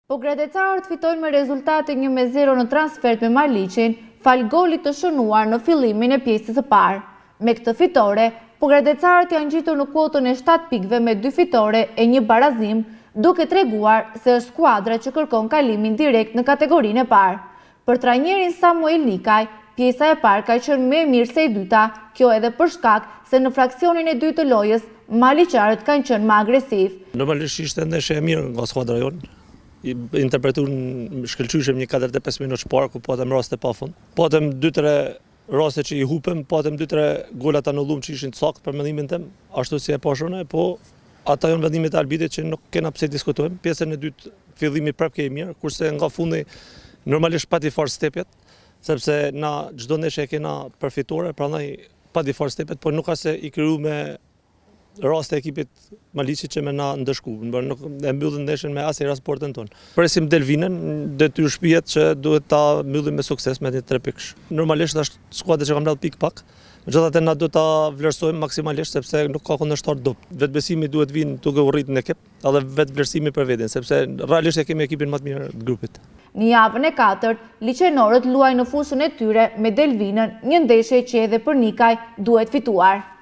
Po gredecarët fitojnë me rezultate 1-0 në transfert me Marliqin, fal golit të shënuar në fillimin e pjesës së parë. Me këtë fitore, po gredecarët janë gjitur në kuotën e 7 pikëve me 2 fitore e 1 barazim, duke treguar se është skuadra që kërkon kalimin direkt në kategorinë e parë. Për trajnerin Samuel Nikaj, pjesa e parë ka qenë më e mirë se e dyta, kjo edhe për shkak se në fraksionin e dytë të lojës, marliqarët kanë qenë më agresiv. Normalisht ishte ndeshje e mirë nga skuadra jonë. Interpretuar shkëlqyshëm një 45 minutë parë ku patëm raste pafund. Patëm 2-3 raste që i hupëm, patëm 2-3 gola të anullum që ishin të saktë për mendimin tim, ashtu si e pashone, po ata janë vendimet e arbitrit që nuk kena pse diskutojmë. Pjesën e dytë fillimi prapë ke i mirë, kurse nga fundi normalisht pati fare stepjet, sepse na çdo ndeshje e kena për fitore, prandaj pati fare stepjet, por nuk ka se i kriju me raste e ekipit Marliqit që me na ndëshku, nuk e mbyllim ndeshjen me asnjë rast portën tonë. Presim Delvinën, detyrë shpihet që duhet ta mbyllim me sukses me 3 pikësh. Normalisht është skuadra që ka mbledh pikë pak, megjithatë na duhet ta vlerësojmë maksimalisht sepse nuk ka kundërshtar dopt. Vetbesimi duhet vinë duke u rritur në ekip, edhe vetvlerësimi për veten, sepse realisht e kemi ekipin më të mirë të grupit. Në javën e 4, liçenorët luajnë në fushën e tyre me Delvinën, një ndeshje që edhe për Nikaj duhet fituar.